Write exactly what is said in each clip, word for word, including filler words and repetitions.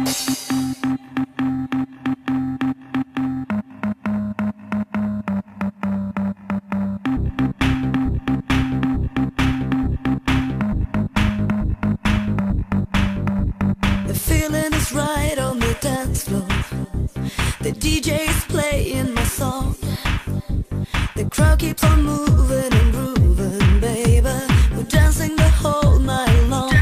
The feeling is right on the dance floor. The D J is playing my song. The crowd keeps on moving and grooving, baby. We're dancing the whole night long.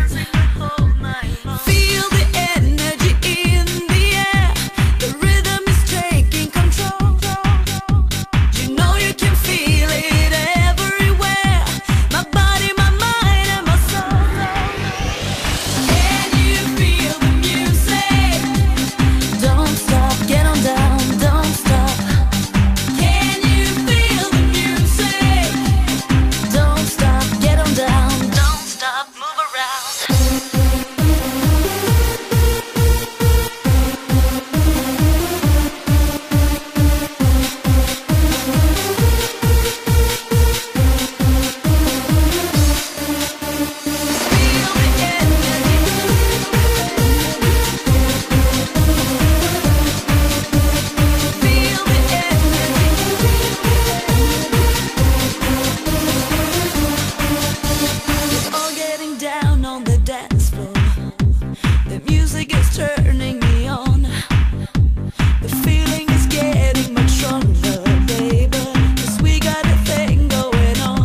Feel the energy in the air. The rhythm is taking control. You know you can feel it everywhere. My body, my mind, and my soul. Can you feel the music? Don't stop, get on down, don't stop. Can you feel the music? Don't stop, get on down, don't stop, move around. Feel the energy. Feel the energy. We're all getting down on the dance floor. The music is turning me on. The feeling is getting much stronger, baby. 'Cause we got a thing going on.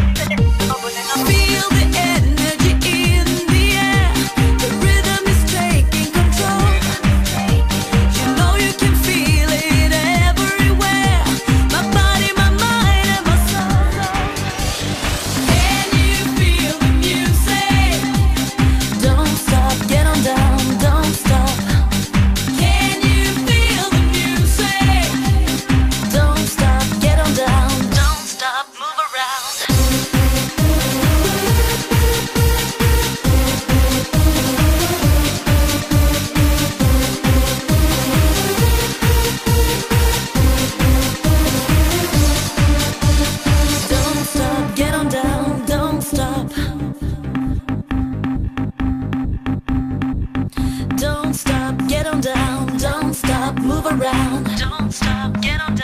Feel the energy in the air. The rhythm is taking control. You know you can feel it everywhere. My body, my mind, and my soul. Can you feel the music? Don't stop, get on down, don't stop. Can you feel the music? Don't stop, get on down, don't stop, move around. Don't stop, get on down, don't stop. Don't stop, get on down, don't stop, move around. Don't stop, get on down.